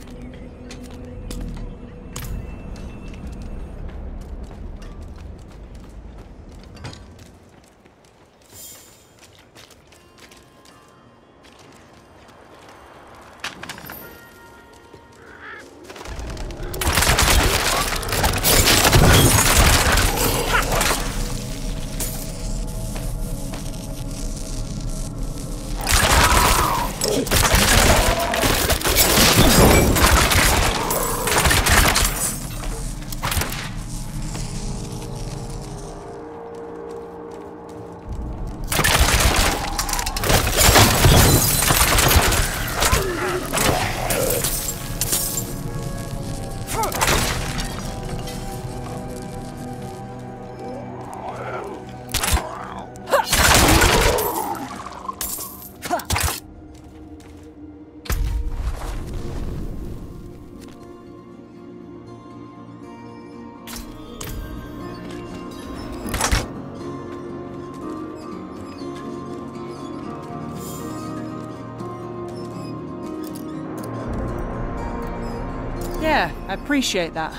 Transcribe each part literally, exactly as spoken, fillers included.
Yeah, I appreciate that.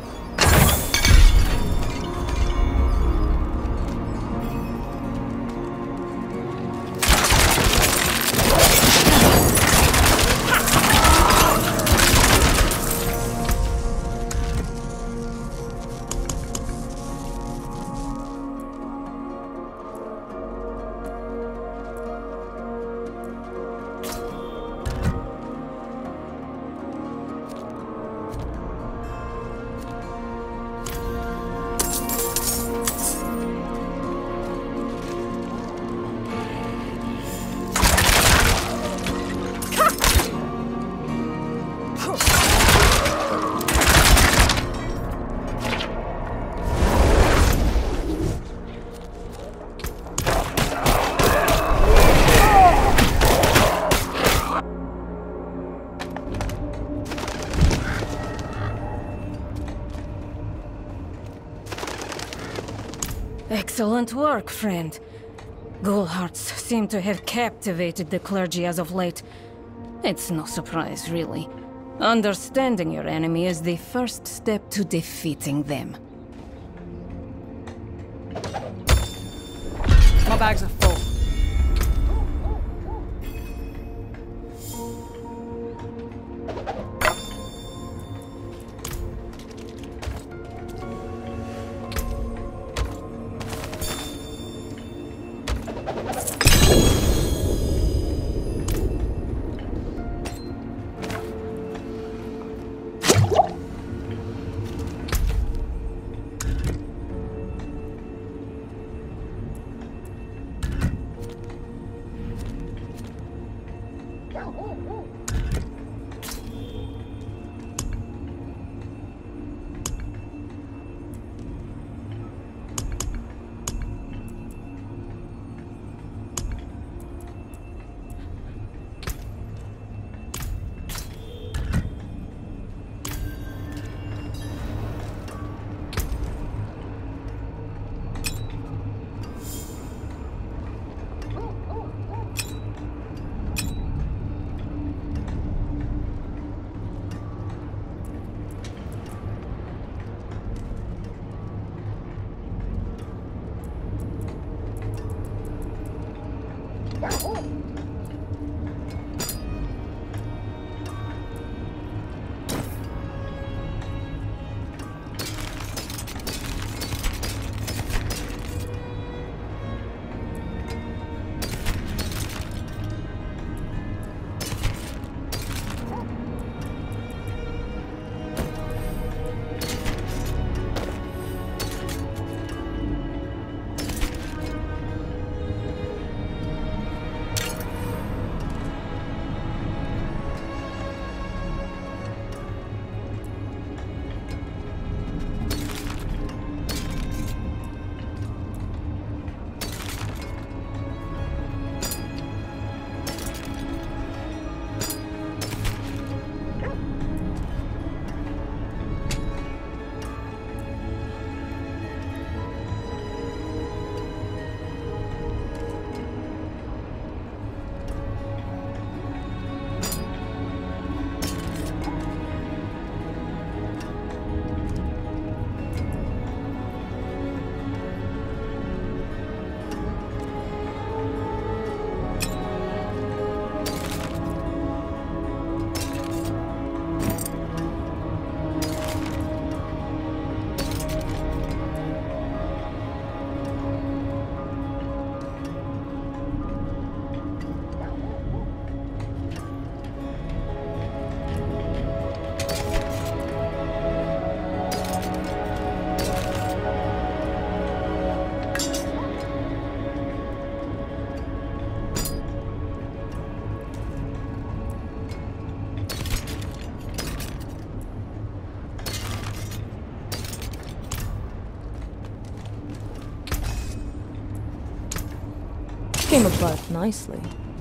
Excellent work, friend. Ghoul-hearts seem to have captivated the clergy as of late. It's no surprise, really. Understanding your enemy is the first step to defeating them. My bags are full. came apart nicely.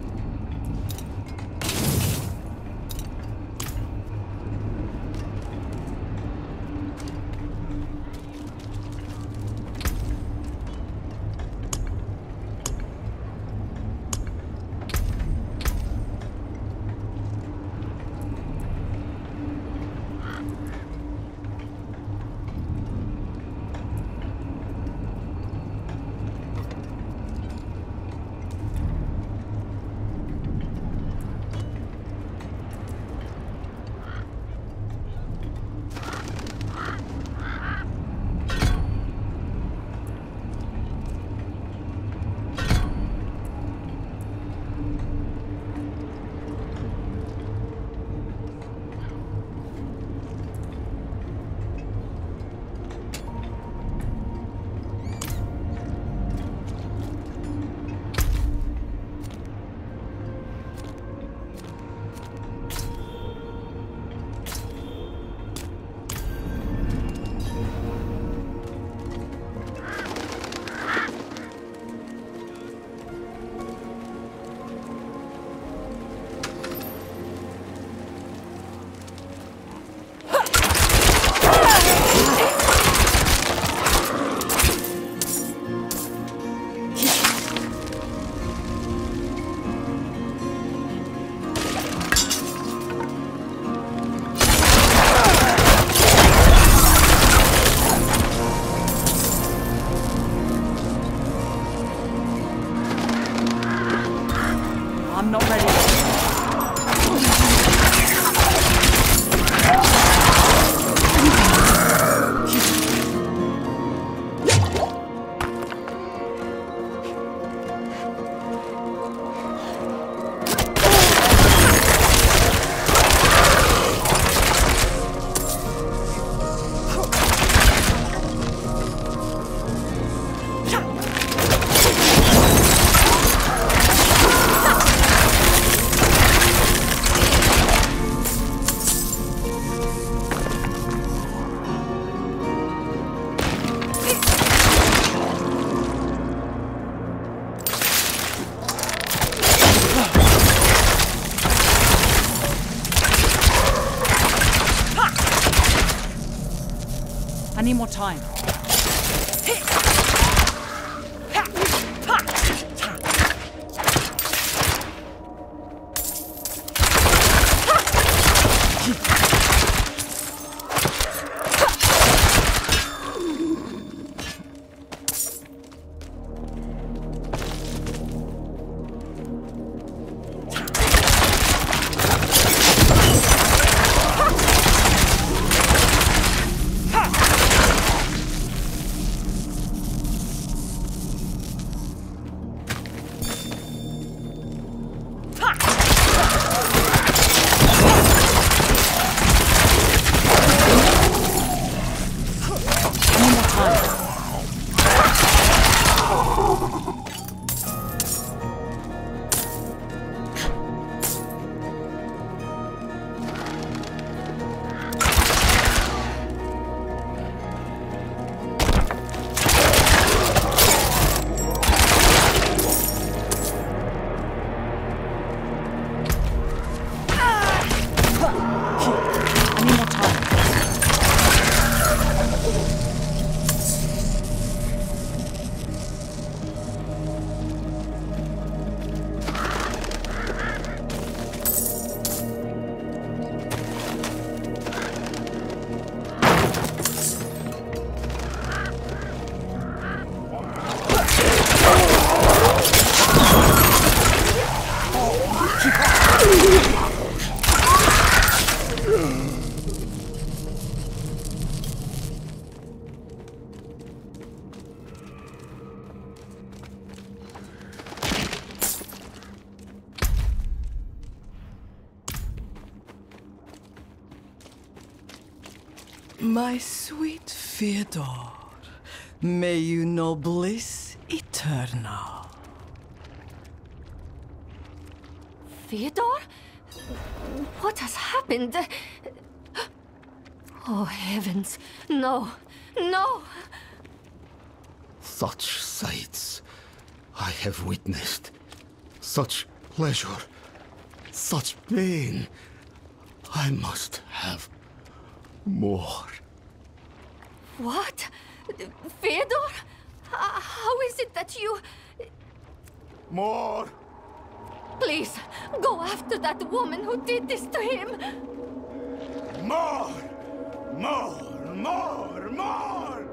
I need more time. My sweet Fyodor, may you know bliss eternal. Fyodor? What has happened? Oh, heavens. No. No! Such sights I have witnessed Such pleasure, such pain. I must have more. What? Fyodor? Uh, how is it that you... More! Please, go after that woman who did this to him! More! More! More! More!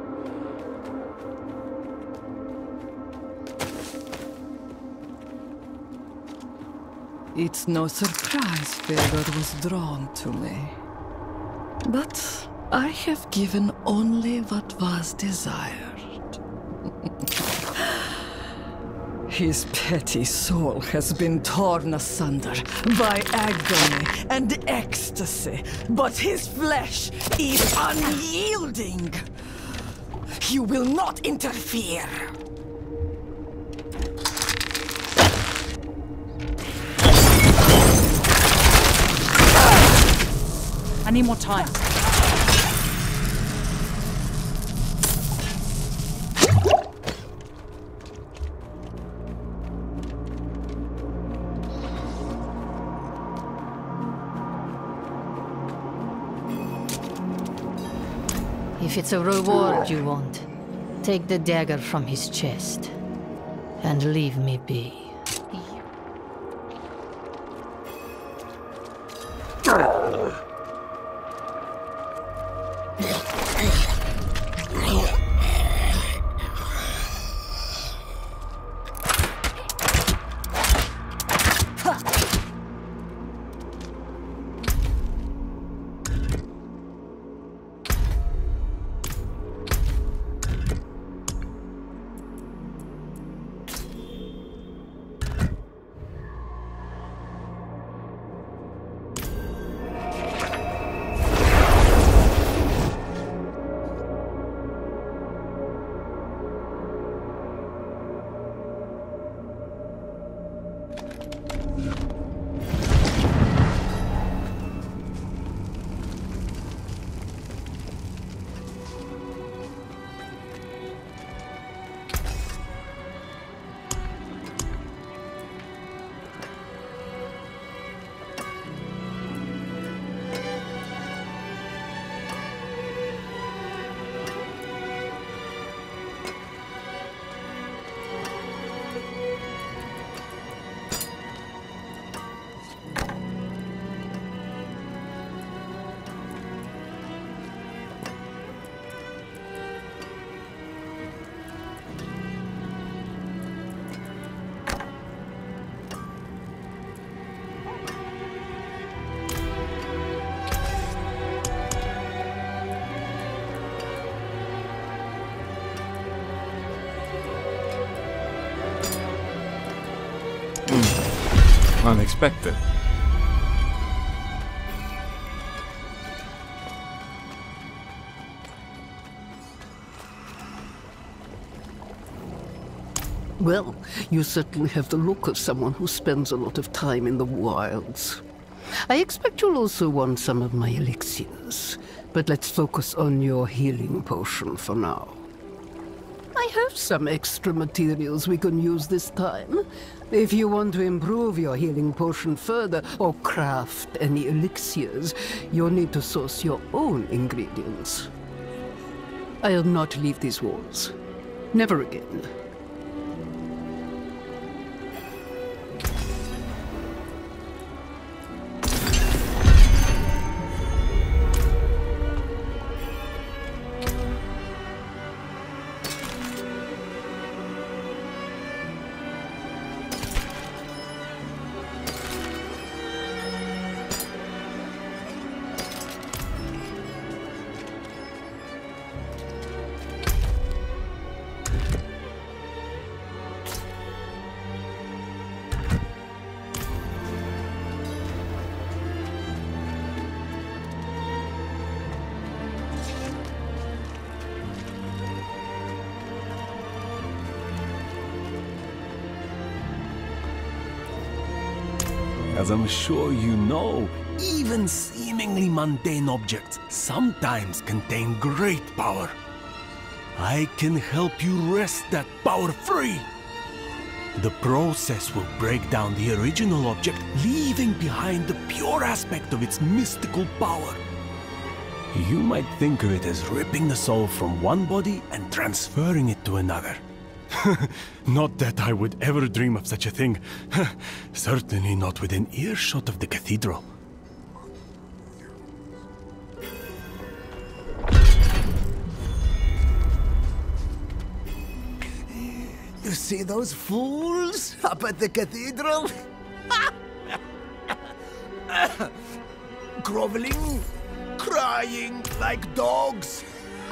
It's no surprise Fyodor was drawn to me. But I have given only what was desired. His petty soul has been torn asunder by agony and ecstasy, but his flesh is unyielding. You will not interfere. I need more time. If it's a reward you want, take the dagger from his chest and leave me be. Unexpected. Well, you certainly have the look of someone who spends a lot of time in the wilds. I expect you'll also want some of my elixirs, but let's focus on your healing potion for now. I have some extra materials we can use this time. If you want to improve your healing potion further or craft any elixirs, you'll need to source your own ingredients. I'll not leave these walls. Never again. As I'm sure you know, even seemingly mundane objects sometimes contain great power. I can help you wrest that power free. The process will break down the original object, leaving behind the pure aspect of its mystical power. You might think of it as ripping the soul from one body and transferring it to another. Not that I would ever dream of such a thing. Certainly not within earshot of the cathedral. You see those fools up at the cathedral? Groveling, crying like dogs.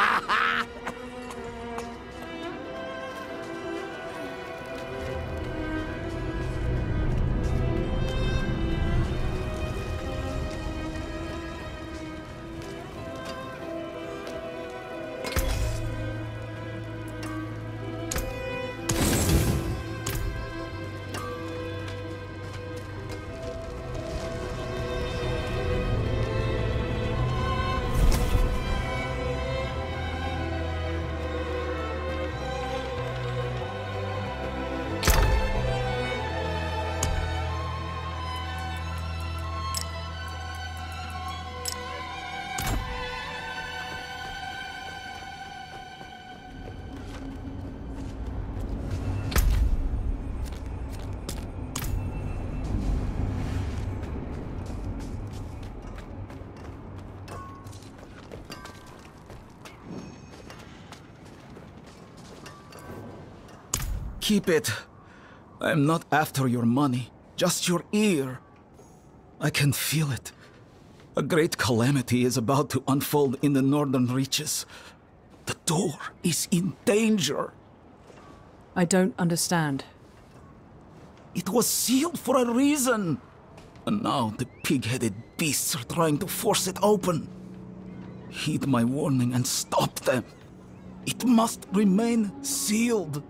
Keep it. I'm not after your money, just your ear. I can feel it. A great calamity is about to unfold in the northern reaches. The door is in danger. I don't understand. It was sealed for a reason. And now the pig-headed beasts are trying to force it open. Heed my warning and stop them. It must remain sealed.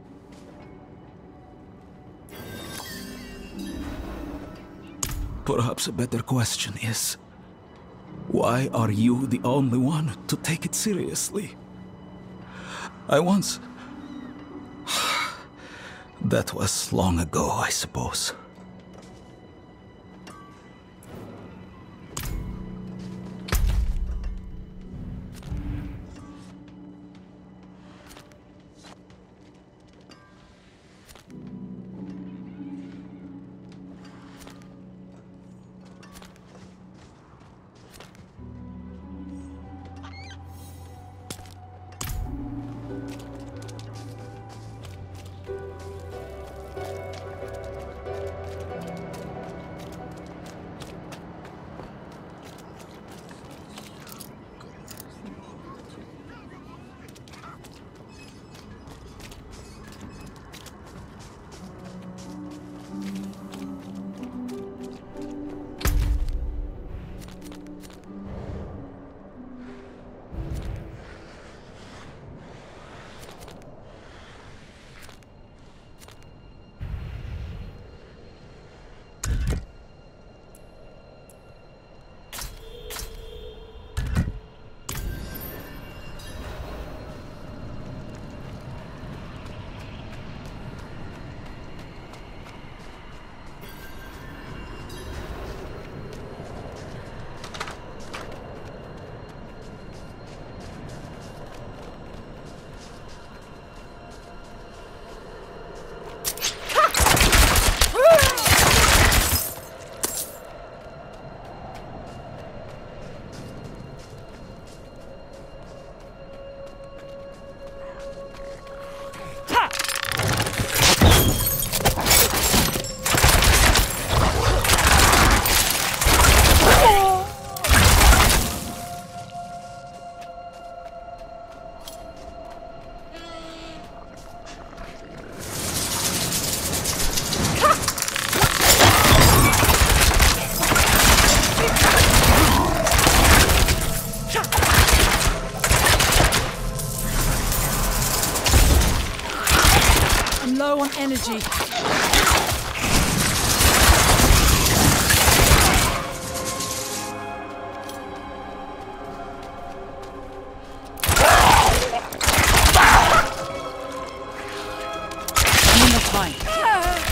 Perhaps a better question is, why are you the only one to take it seriously? I once... That was long ago, I suppose. Low on energy. Time.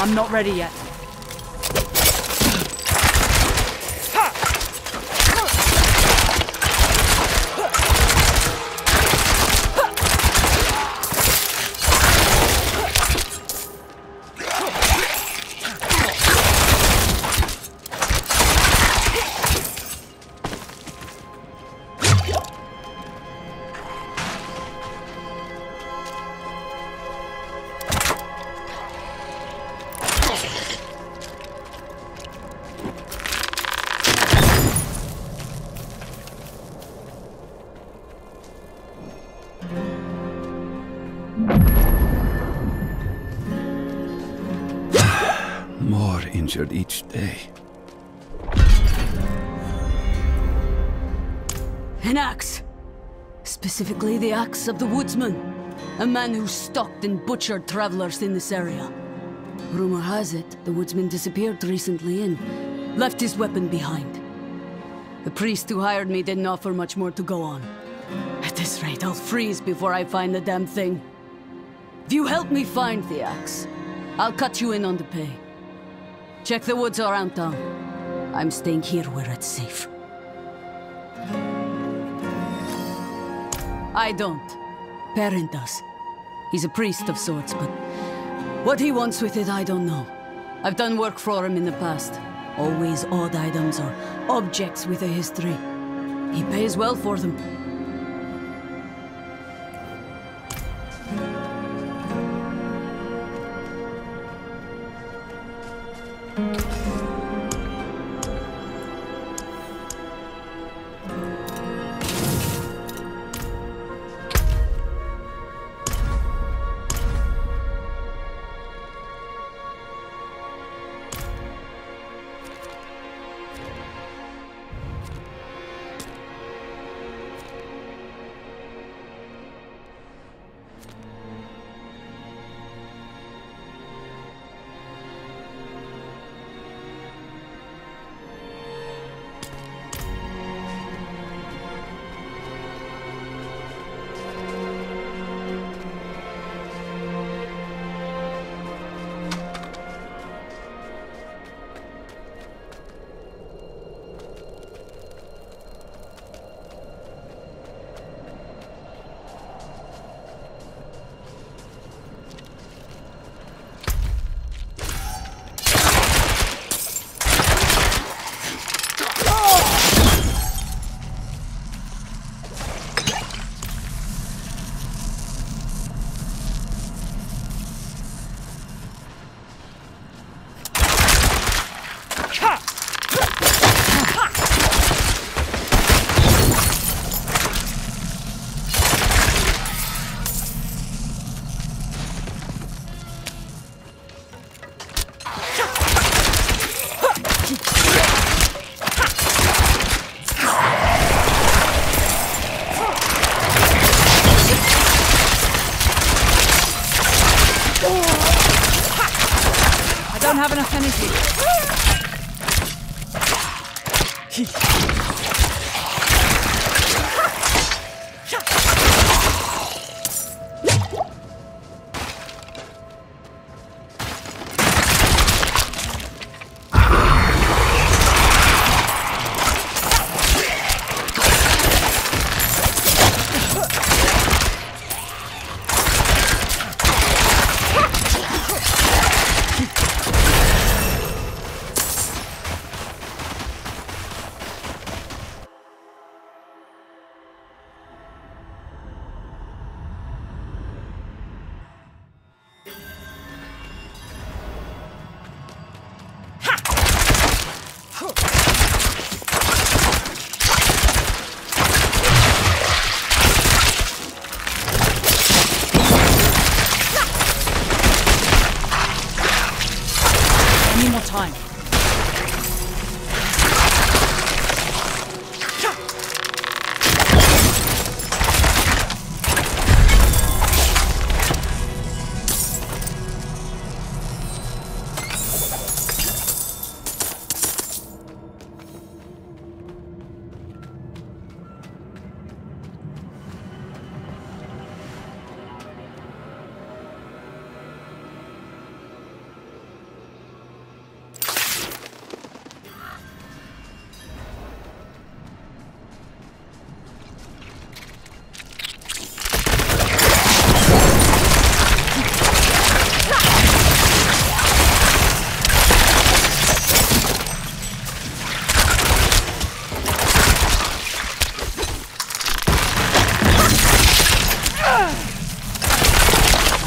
I'm not ready yet. More injured each day. An axe. Specifically the axe of the Woodsman. A man who stalked and butchered travelers in this area. Rumor has it, the Woodsman disappeared recently and left his weapon behind. The priest who hired me didn't offer much more to go on. At this rate, I'll freeze before I find the damn thing. If you help me find the axe, I'll cut you in on the pay. Check the woods around town. I'm staying here where it's safe. I don't. Perrin does. He's a priest of sorts, but what he wants with it, I don't know. I've done work for him in the past. Always odd items or objects with a history. He pays well for them.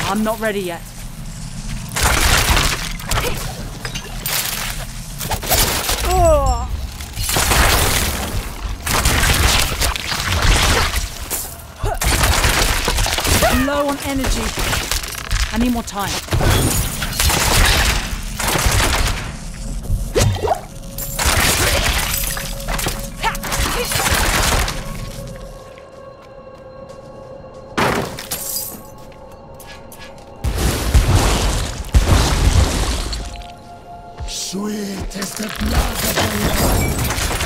I'm not ready yet. Oh. I'm low on energy. I need more time. Sweet is the blood of the Lord.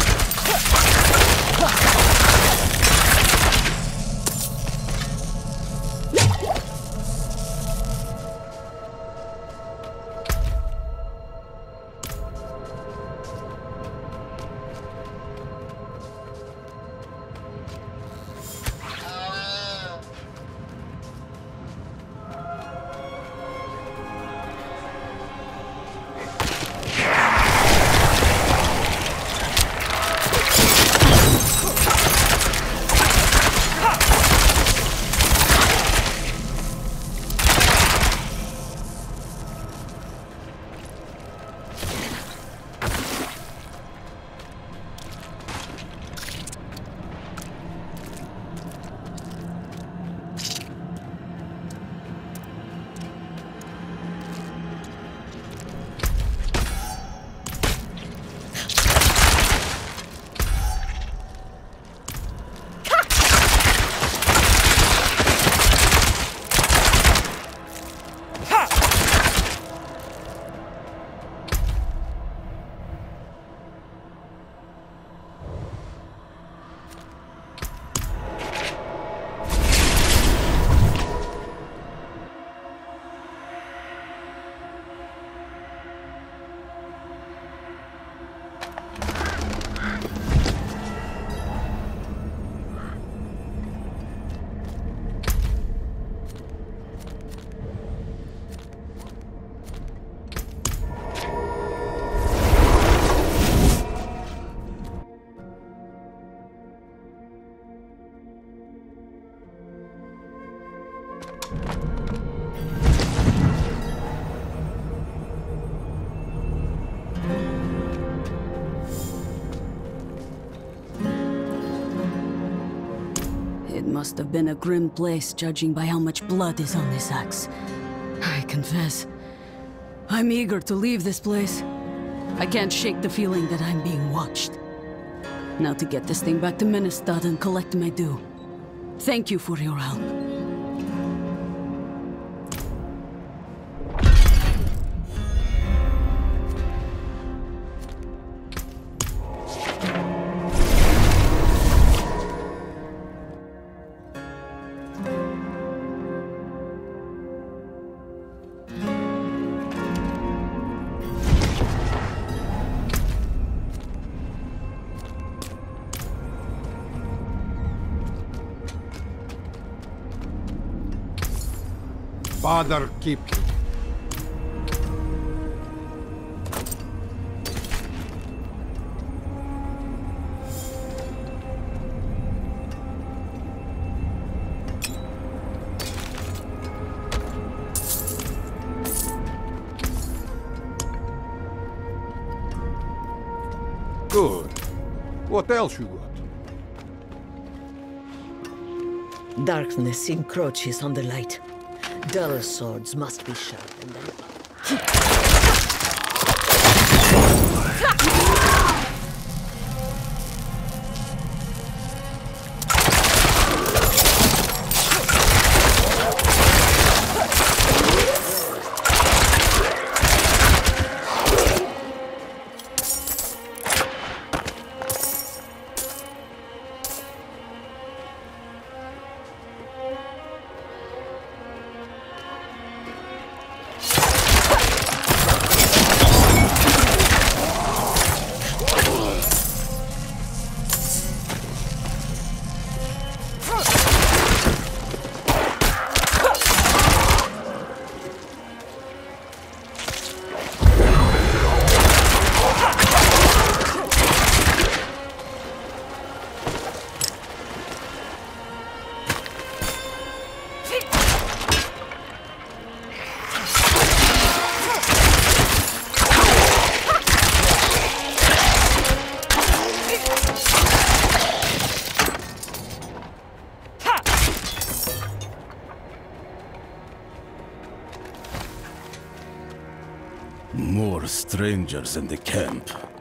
It must have been a grim place, judging by how much blood is on this axe. I confess, I'm eager to leave this place. I can't shake the feeling that I'm being watched. Now to get this thing back to Menestad and collect my due. Thank you for your help. Father, keep you. Good. What else you got? Darkness encroaches on the light. Dull swords must be sharpened and... More strangers in the camp.